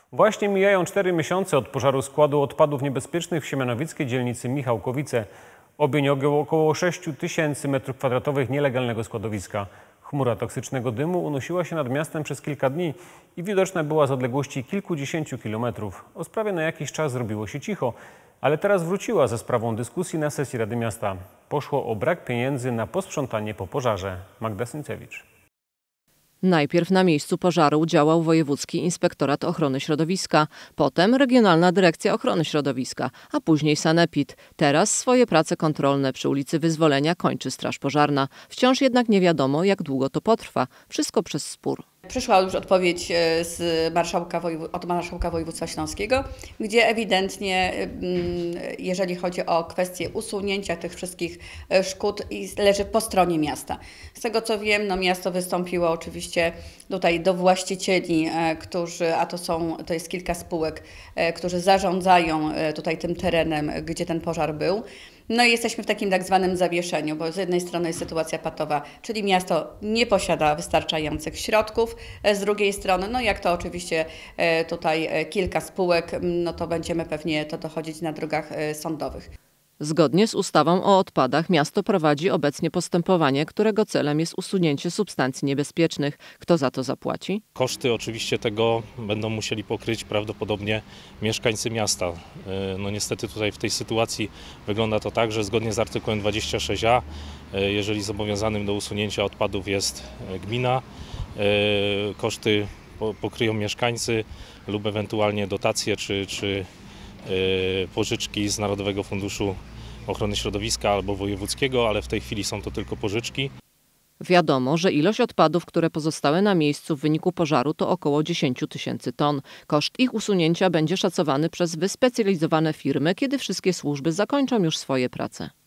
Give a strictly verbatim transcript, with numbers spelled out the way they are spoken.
Właśnie mijają cztery miesiące od pożaru składu odpadów niebezpiecznych w siemianowickiej dzielnicy Michałkowice. Ogień ogniał około sześciu tysięcy metrów kwadratowych nielegalnego składowiska. Chmura toksycznego dymu unosiła się nad miastem przez kilka dni i widoczna była z odległości kilkudziesięciu kilometrów. O sprawie na jakiś czas zrobiło się cicho, ale teraz wróciła ze sprawą dyskusji na sesji Rady Miasta. Poszło o brak pieniędzy na posprzątanie po pożarze. Magda Syncewicz. Najpierw na miejscu pożaru działał Wojewódzki Inspektorat Ochrony Środowiska, potem Regionalna Dyrekcja Ochrony Środowiska, a później sanepid. Teraz swoje prace kontrolne przy ulicy Wyzwolenia kończy Straż Pożarna. Wciąż jednak nie wiadomo, jak długo to potrwa. Wszystko przez spór. Przyszła już odpowiedź z marszałka, od marszałka województwa śląskiego, gdzie ewidentnie, jeżeli chodzi o kwestię usunięcia tych wszystkich szkód, leży po stronie miasta. Z tego co wiem, no miasto wystąpiło oczywiście tutaj do właścicieli, którzy, a to są, to jest kilka spółek, którzy zarządzają tutaj tym terenem, gdzie ten pożar był. No i jesteśmy w takim tak zwanym zawieszeniu, bo z jednej strony jest sytuacja patowa, czyli miasto nie posiada wystarczających środków, z drugiej strony, no jak to oczywiście tutaj kilka spółek, no to będziemy pewnie to dochodzić na drogach sądowych. Zgodnie z ustawą o odpadach miasto prowadzi obecnie postępowanie, którego celem jest usunięcie substancji niebezpiecznych. Kto za to zapłaci? Koszty oczywiście tego będą musieli pokryć prawdopodobnie mieszkańcy miasta. No niestety tutaj w tej sytuacji wygląda to tak, że zgodnie z artykułem dwudziestym szóstym a, jeżeli zobowiązanym do usunięcia odpadów jest gmina, koszty pokryją mieszkańcy lub ewentualnie dotacje czy, czy pożyczki z Narodowego Funduszu Ochrony Środowiska albo wojewódzkiego, ale w tej chwili są to tylko pożyczki. Wiadomo, że ilość odpadów, które pozostały na miejscu w wyniku pożaru, to około dziesięć tysięcy ton. Koszt ich usunięcia będzie szacowany przez wyspecjalizowane firmy, kiedy wszystkie służby zakończą już swoje prace.